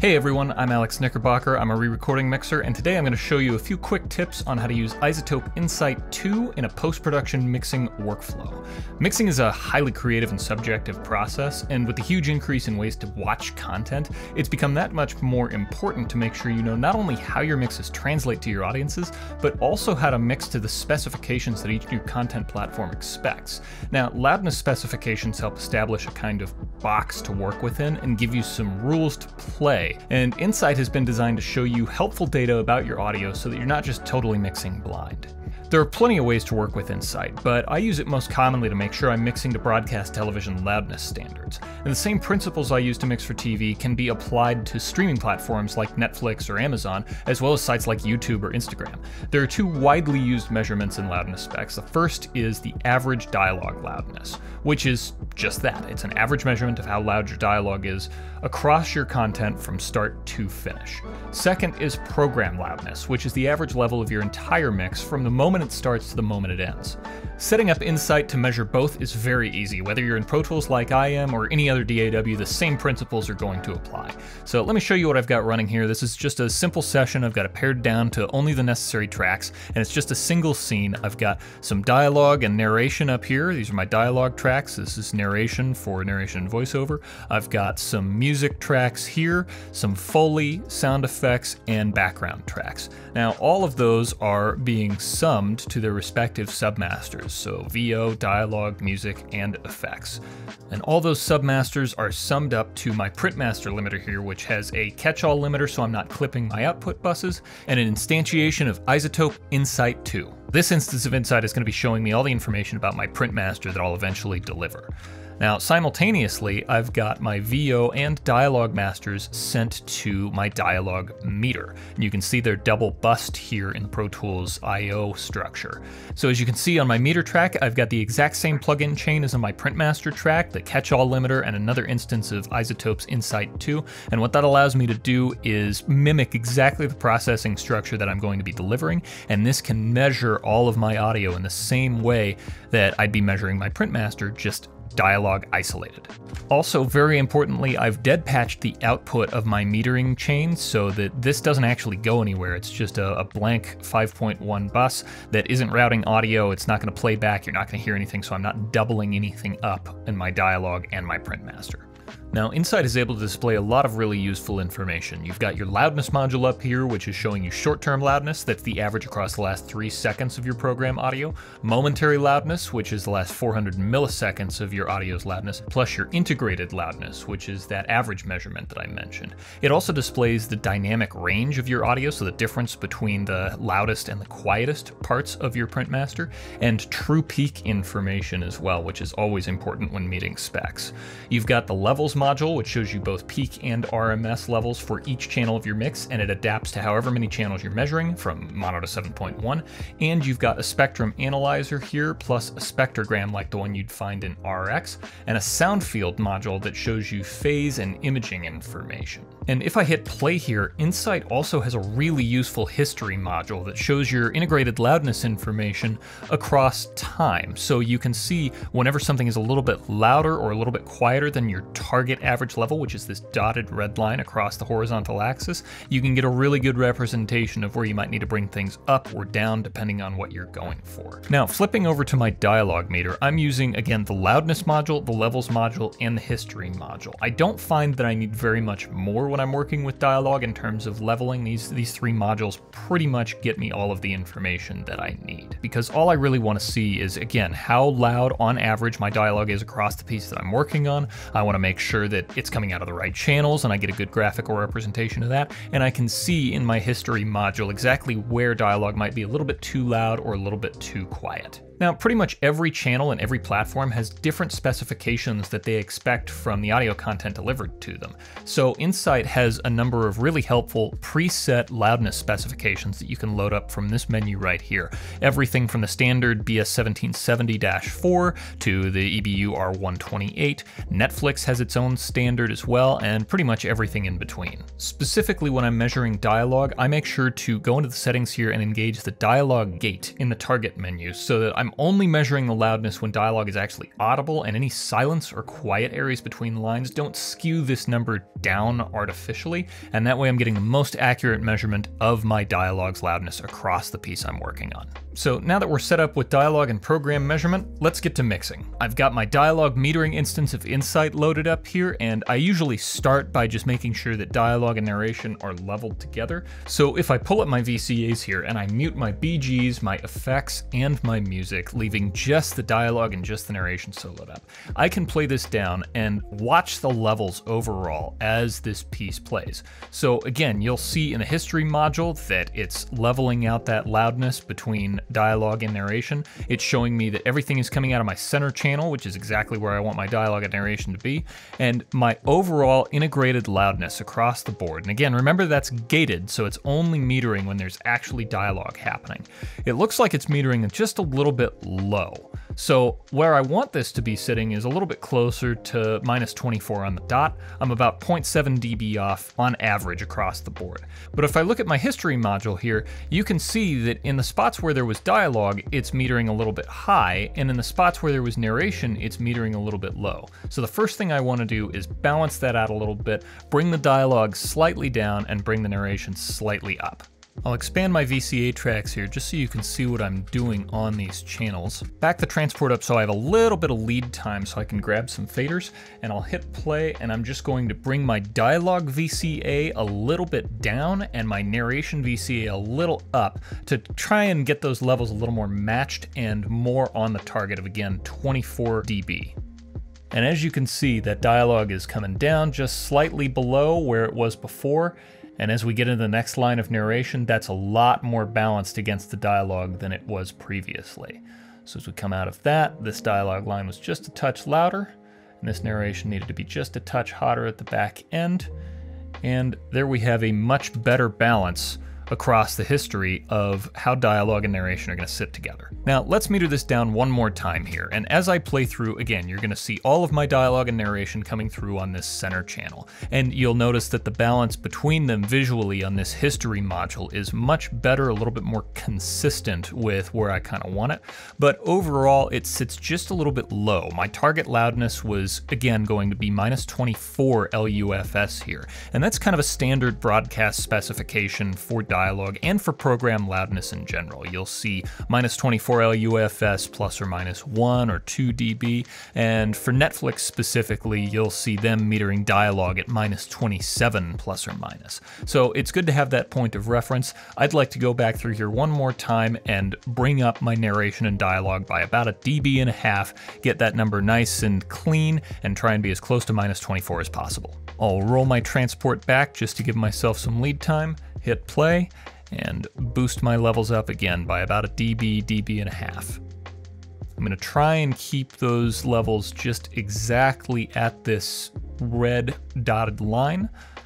Hey everyone, I'm Alex Knickerbocker. I'm a re-recording mixer, and today I'm going to show you a few quick tips on how to use iZotope Insight 2 in a post-production mixing workflow. Mixing is a highly creative and subjective process, and with the huge increase in ways to watch content, it's become that much more important to make sure you know not only how your mixes translate to your audiences, but also how to mix to the specifications that each new content platform expects. Now, Loudness Specifications help establish a kind of box to work within and give you some rules to play. And Insight has been designed to show you helpful data about your audio so that you're not just totally mixing blind. There are plenty of ways to work with Insight, but I use it most commonly to make sure I'm mixing to broadcast television loudness standards. And the same principles I use to mix for TV can be applied to streaming platforms like Netflix or Amazon, as well as sites like YouTube or Instagram. There are two widely used measurements in loudness specs. The first is the average dialogue loudness, which is just that. It's an average measurement of how loud your dialogue is across your content from start to finish. Second is program loudness, which is the average level of your entire mix from the moment it starts to the moment it ends. Setting up Insight to measure both is very easy. Whether you're in Pro Tools like I am or any other DAW, the same principles are going to apply. So let me show you what I've got running here. This is just a simple session. I've got it pared down to only the necessary tracks, and it's just a single scene. I've got some dialogue and narration up here. These are my dialogue tracks. This is narration for narration and voiceover. I've got some music tracks here, some Foley, sound effects, and background tracks. Now, all of those are being summed to their respective submasters, so VO, dialogue, music, and effects. And all those submasters are summed up to my printmaster limiter here, which has a catch-all limiter so I'm not clipping my output buses, and an instantiation of iZotope Insight 2. This instance of Insight is going to be showing me all the information about my printmaster that I'll eventually deliver. Now, simultaneously, I've got my VO and dialogue masters sent to my dialogue meter. And you can see they're double bust here in the Pro Tools I/O structure. So as you can see on my meter track, I've got the exact same plugin chain as on my printmaster track, the catch-all limiter, and another instance of iZotope's Insight 2. And what that allows me to do is mimic exactly the processing structure that I'm going to be delivering. And this can measure all of my audio in the same way that I'd be measuring my printmaster, just dialogue isolated. Also, very importantly, I've dead patched the output of my metering chain so that this doesn't actually go anywhere. It's just a blank 5.1 bus that isn't routing audio. It's not going to play back. You're not going to hear anything, so I'm not doubling anything up in my dialogue and my printmaster. Now, Insight is able to display a lot of really useful information. You've got your loudness module up here, which is showing you short-term loudness. That's the average across the last 3 seconds of your program audio. Momentary loudness, which is the last 400 milliseconds of your audio's loudness, plus your integrated loudness, which is that average measurement that I mentioned. It also displays the dynamic range of your audio, so the difference between the loudest and the quietest parts of your printmaster, and true peak information as well, which is always important when meeting specs. You've got the levels module, which shows you both peak and RMS levels for each channel of your mix, and it adapts to however many channels you're measuring, from mono to 7.1. And you've got a spectrum analyzer here, plus a spectrogram like the one you'd find in RX, and a sound field module that shows you phase and imaging information. And if I hit play here, Insight also has a really useful history module that shows your integrated loudness information across time. So you can see whenever something is a little bit louder or a little bit quieter than your target average level, which is this dotted red line across the horizontal axis, you can get a really good representation of where you might need to bring things up or down depending on what you're going for. Now, flipping over to my dialogue meter, I'm using, again, the loudness module, the levels module, and the history module. I don't find that I need very much more when I'm working with dialogue in terms of leveling. These 3 modules pretty much get me all of the information that I need, because all I really want to see is, again, how loud on average my dialogue is across the piece that I'm working on. I want to make sure that it's coming out of the right channels and I get a good graphical representation of that, and I can see in my history module exactly where dialogue might be a little bit too loud or a little bit too quiet. Now, pretty much every channel and every platform has different specifications that they expect from the audio content delivered to them. So Insight has a number of really helpful preset loudness specifications that you can load up from this menu right here. Everything from the standard BS1770-4 to the EBU R128. Netflix has its own standard as well, and pretty much everything in between. Specifically, when I'm measuring dialogue, I make sure to go into the settings here and engage the dialogue gate in the target menu so that I'm I'm only measuring the loudness when dialogue is actually audible, and any silence or quiet areas between lines don't skew this number down artificially, and that way I'm getting the most accurate measurement of my dialogue's loudness across the piece I'm working on. So now that we're set up with dialogue and program measurement, let's get to mixing. I've got my dialogue metering instance of Insight loaded up here, and I usually start by just making sure that dialogue and narration are leveled together. So if I pull up my VCAs here and I mute my BGs, my effects, and my music, leaving just the dialogue and just the narration soloed up, I can play this down and watch the levels overall as this piece plays. So again, you'll see in the history module that it's leveling out that loudness between dialogue and narration. It's showing me that everything is coming out of my center channel, which is exactly where I want my dialogue and narration to be, and my overall integrated loudness across the board. And again, remember that's gated, so it's only metering when there's actually dialogue happening. It looks like it's metering just a little bit low. So where I want this to be sitting is a little bit closer to -24 on the dot. I'm about 0.7 dB off on average across the board. But if I look at my history module here, you can see that in the spots where there was dialogue, it's metering a little bit high, and in the spots where there was narration, it's metering a little bit low. So the first thing I want to do is balance that out a little bit, bring the dialogue slightly down, and bring the narration slightly up. I'll expand my VCA tracks here just so you can see what I'm doing on these channels. Back the transport up so I have a little bit of lead time so I can grab some faders, and I'll hit play, and I'm just going to bring my dialogue VCA a little bit down and my narration VCA a little up to try and get those levels a little more matched and more on the target of, again, 24 dB. And as you can see, that dialogue is coming down just slightly below where it was before. And as we get into the next line of narration, that's a lot more balanced against the dialogue than it was previously. So as we come out of that, this dialogue line was just a touch louder, and this narration needed to be just a touch hotter at the back end. And there we have a much better balance across the history of how dialogue and narration are going to sit together. Now let's meter this down one more time here, and as I play through, again, you're going to see all of my dialogue and narration coming through on this center channel, and you'll notice that the balance between them visually on this history module is much better, a little bit more consistent with where I kind of want it, but overall it sits just a little bit low. My target loudness was, again, going to be -24 LUFS here, and that's kind of a standard broadcast specification for dialogue and for program loudness in general. You'll see -24 LUFS ±1 or 2 dB, and for Netflix specifically, you'll see them metering dialogue at -27 ±. So it's good to have that point of reference. I'd like to go back through here one more time and bring up my narration and dialogue by about 1.5 dB, get that number nice and clean, and try and be as close to -24 as possible. I'll roll my transport back just to give myself some lead time, hit play, and boost my levels up again by about 1 dB, 1.5 dB. I'm going to try and keep those levels just exactly at this red dotted line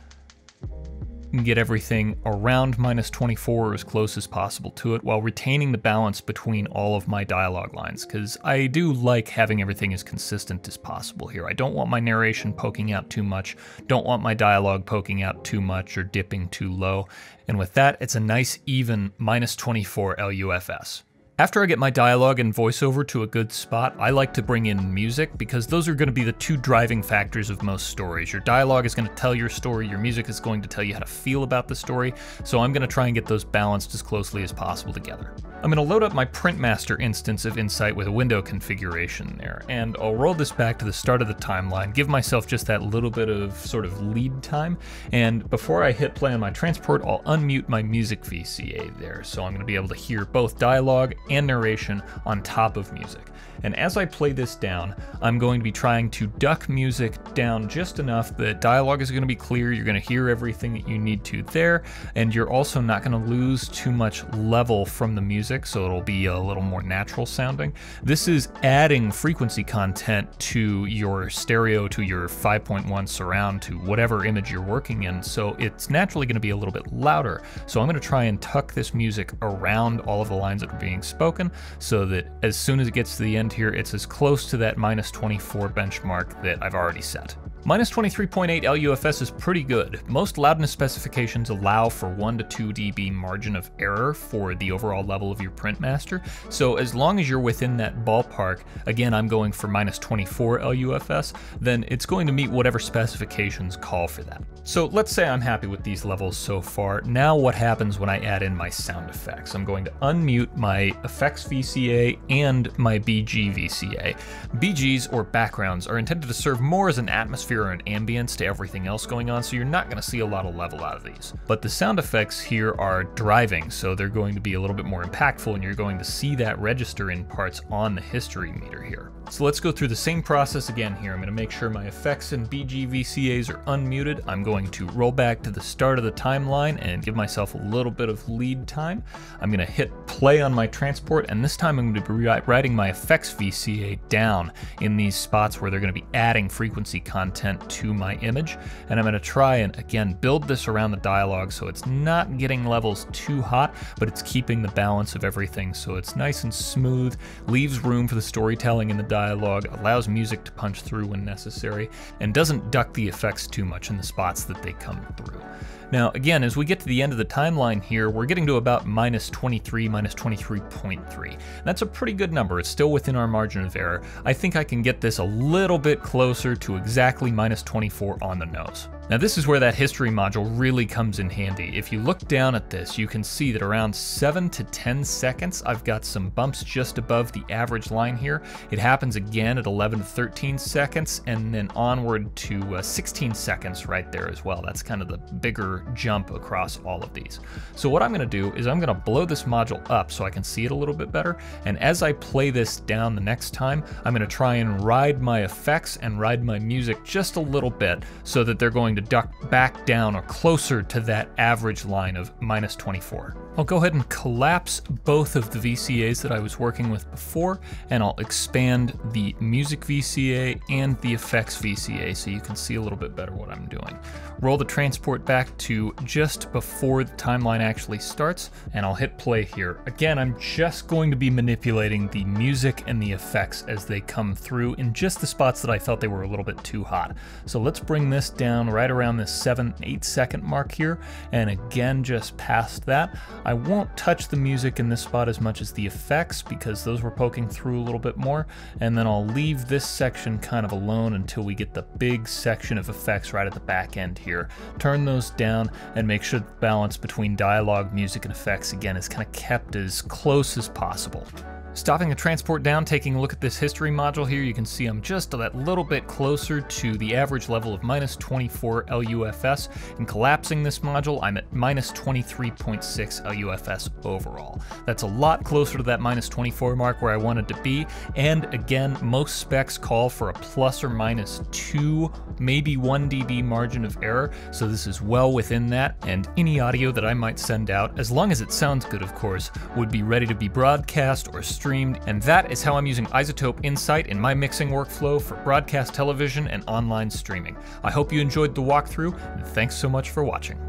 and get everything around -24 or as close as possible to it while retaining the balance between all of my dialogue lines, because I do like having everything as consistent as possible here. I don't want my narration poking out too much, don't want my dialogue poking out too much or dipping too low, and with that, it's a nice even -24 LUFS. After I get my dialogue and voiceover to a good spot, I like to bring in music because those are going to be the two driving factors of most stories. Your dialogue is going to tell your story, your music is going to tell you how to feel about the story, so I'm going to try and get those balanced as closely as possible together. I'm going to load up my Printmaster instance of Insight with a window configuration there, and I'll roll this back to the start of the timeline, give myself just that little bit of sort of lead time, and before I hit play on my transport, I'll unmute my music VCA there, so I'm going to be able to hear both dialogue and narration on top of music. And as I play this down, I'm going to be trying to duck music down just enough that dialogue is going to be clear, you're going to hear everything that you need to there, and you're also not going to lose too much level from the music, so it'll be a little more natural sounding. This is adding frequency content to your stereo, to your 5.1 surround, to whatever image you're working in, so it's naturally going to be a little bit louder. So I'm going to try and tuck this music around all of the lines that are being spoken so that as soon as it gets to the end here, it's as close to that -24 benchmark that I've already set. Minus 23.8 LUFS is pretty good. Most loudness specifications allow for 1 to 2 dB margin of error for the overall level of your print master, so as long as you're within that ballpark, again I'm going for minus 24 LUFS, then it's going to meet whatever specifications call for that. So let's say I'm happy with these levels so far. Now what happens when I add in my sound effects? I'm going to unmute my effects VCA and my BG VCA. BGs, or backgrounds, are intended to serve more as an atmosphere or an ambience to everything else going on, so you're not going to see a lot of level out of these. But the sound effects here are driving, so they're going to be a little bit more impactful, and you're going to see that register in parts on the history meter here. So let's go through the same process again here. I'm going to make sure my effects and BG VCAs are unmuted. I'm going to roll back to the start of the timeline and give myself a little bit of lead time. I'm going to hit play on my transport, and this time I'm going to be writing my effects VCA down in these spots where they're going to be adding frequency content to my image. And I'm going to try and, again, build this around the dialogue so it's not getting levels too hot, but it's keeping the balance of everything so it's nice and smooth, leaves room for the storytelling in the dialogue, allows music to punch through when necessary, and doesn't duck the effects too much in the spots that they come through. Now, again, as we get to the end of the timeline here, we're getting to about minus 23, minus 23.3. That's a pretty good number. It's still within our margin of error. I think I can get this a little bit closer to exactly minus 24 on the nose. Now this is where that history module really comes in handy. If you look down at this, you can see that around 7 to 10 seconds, I've got some bumps just above the average line here. It happens again at 11 to 13 seconds, and then onward to 16 seconds right there as well. That's kind of the bigger jump across all of these. So what I'm gonna do is I'm gonna blow this module up so I can see it a little bit better, and as I play this down the next time, I'm gonna try and ride my effects and ride my music just a little bit so that they're going to duck back down or closer to that average line of minus 24. I'll go ahead and collapse both of the VCAs that I was working with before, and I'll expand the music VCA and the effects VCA so you can see a little bit better what I'm doing. Roll the transport back to just before the timeline actually starts, and I'll hit play here. Again, I'm just going to be manipulating the music and the effects as they come through in just the spots that I felt they were a little bit too hot. So let's bring this down right around this 7-8 second mark here, and again just past that. I won't touch the music in this spot as much as the effects because those were poking through a little bit more, and then I'll leave this section kind of alone until we get the big section of effects right at the back end here. Turn those down and make sure the balance between dialogue, music, and effects again is kind of kept as close as possible. Stopping the transport down, taking a look at this history module here, you can see I'm just that little bit closer to the average level of minus 24 LUFS, and collapsing this module, I'm at minus 23.6 LUFS overall. That's a lot closer to that minus 24 mark where I wanted to be, and again, most specs call for a plus or minus 2, maybe 1 dB margin of error, so this is well within that, and any audio that I might send out, as long as it sounds good of course, would be ready to be broadcast or streamed, and that is how I'm using iZotope Insight in my mixing workflow for broadcast television and online streaming. I hope you enjoyed the walkthrough, and thanks so much for watching.